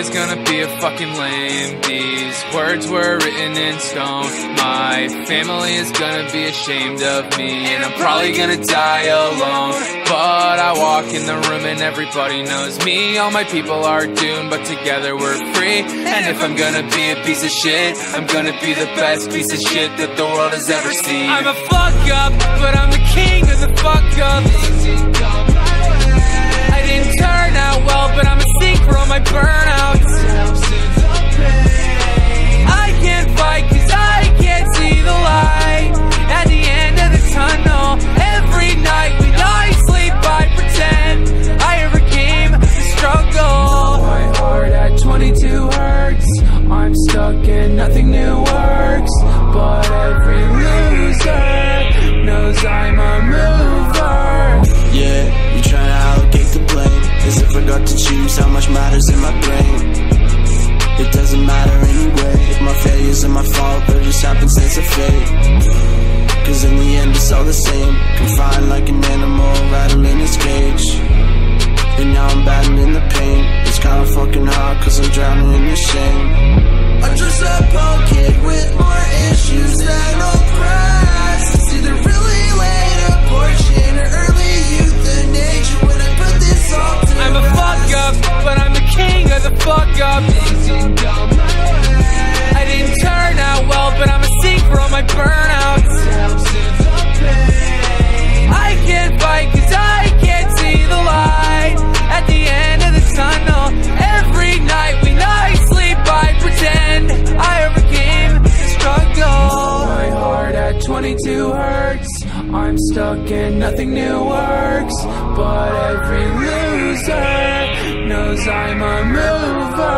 is gonna be a fucking lame. These words were written in stone. My family is gonna be ashamed of me, and I'm probably gonna die alone. But I walk in the room and everybody knows me. All my people are doomed, but together we're free. And if I'm gonna be a piece of shit, I'm gonna be the best piece of shit that the world has ever seen. I'm a fuck up, but I'm the king of the fuck ups. I didn't turn out well, but I'm a sink for all my burnouts. I can't fight cause I can't see the light at the end of the tunnel. Every night when I sleep I pretend I overcame the struggle. My heart at 22 hurts. I'm stuck and nothing new works. But every loser knows I'm a mover. Yeah, you tryna allocate the blame, as if I got to choose how much matters in my brain. It doesn't matter anyway, if my failures are my fault or just happenstance of fate. Cause in the end it's all the same, confined like an animal rattling its cage. And now I'm battling the pain. It's kinda fucking hard cause I'm drowning in the shame. I'm just a punk kid with more issues than oppressed. It's either really late abortion or early euthanasia when I put this all to I'm a fuck up, but I'm the king of the fuck ups. I didn't turn out well, but I'm a sink for all my burnouts. I can't fight cause I can't see the light at the end of the tunnel. Every night when I sleep I pretend I overcame the struggle. My heart at 22 hurts. I'm stuck and nothing new works. But every loser knows I'm a mover.